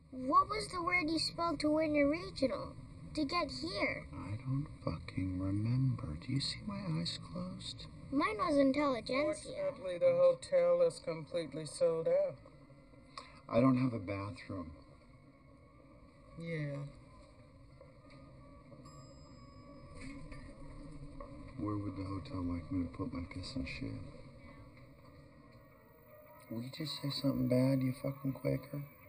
What was the word you spoke to win your regional? To get here? I don't fucking remember. Do you see my eyes closed? Mine was intelligentsia. Fortunately, the hotel is completely sold out. I don't have a bathroom. Yeah. Where would the hotel like me to put my piss and shit? Will you just say something bad, you fucking Quaker?